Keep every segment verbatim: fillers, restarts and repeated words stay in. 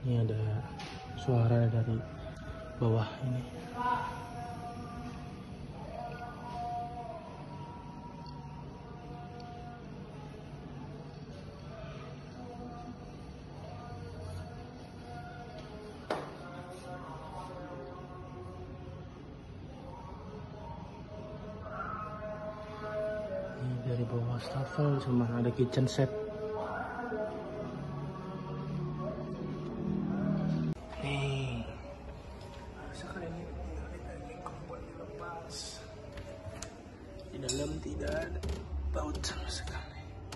Ini ada suara dari bawah ini. Ini dari bawah wastafel, cuma ada kitchen set. Di dalam tidak ada baut sama sekali.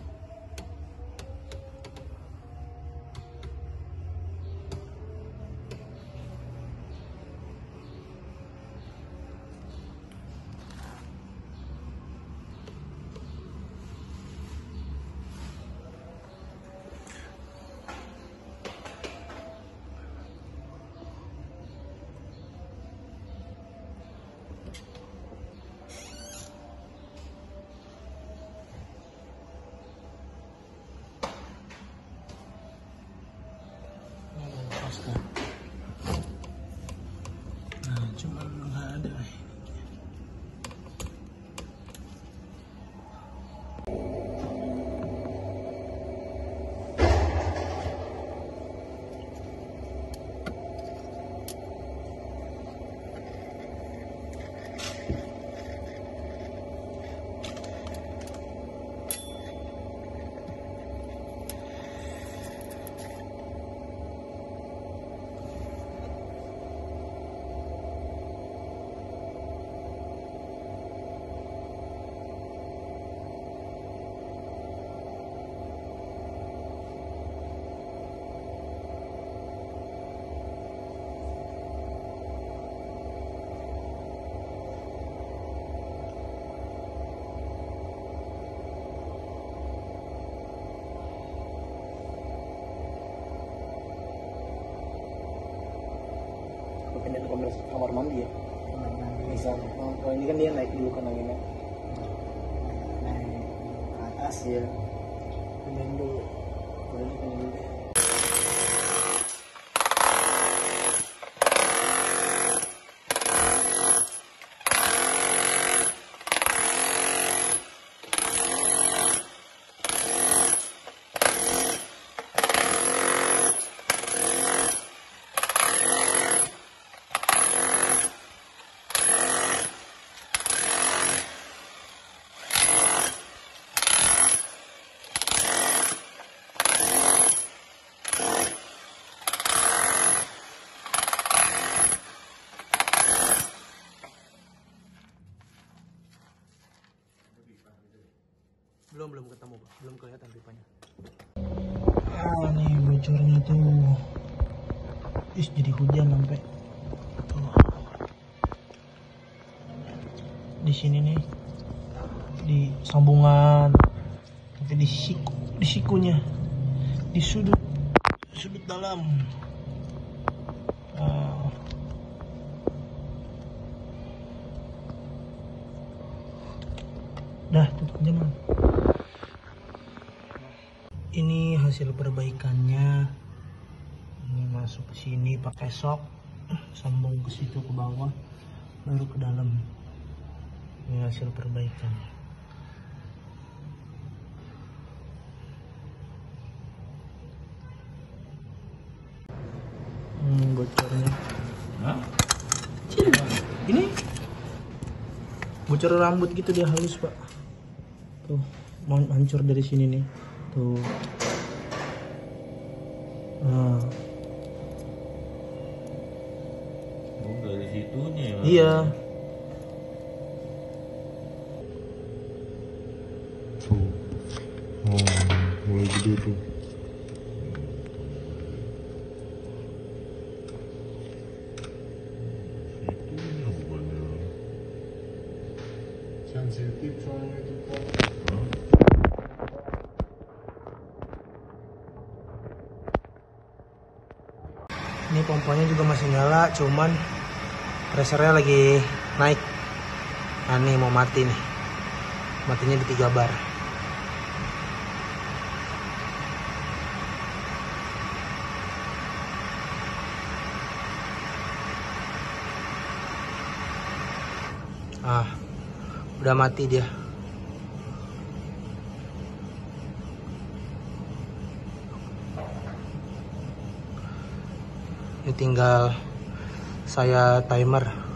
Nah, cuma nggak ada. Pindah ke kamar, kamar mandi ya. Kamar mandi. Bisa. Oh, kalau ini kan dia naik dulu kan anginnya. Naik ke atas ya. Pindahin dulu. Kalau ini pindahin dulu. Belum belum ketemu, Pak. Belum kelihatan pipanya. Ah, nih bocornya tuh. Is jadi hujan sampai tuh. Di sini nih di sambungan, tapi di siku, di sikunya, di sudut sudut dalam. Ah. Dah tutup aja, Man. Ini hasil perbaikannya. Ini masuk ke sini pakai sok, sambung ke situ ke bawah, baru ke dalam. Ini hasil perbaikannya. Hmm, bocornya. Hah? Ini bocor rambut gitu, dia halus, Pak. Tuh, mau hancur dari sini nih. Tuh. Nah. Oh, dari situnya ya? Iya. Tuh. Oh, mulai gede tuh. Situnya bukannya. Sensitif soalnya itu, Pak. Ini pompanya juga masih nyala, cuman pressernya lagi naik. Nah, nih mau mati nih. Matinya di tiga bar. Udah mati dia. Ini tinggal saya timer.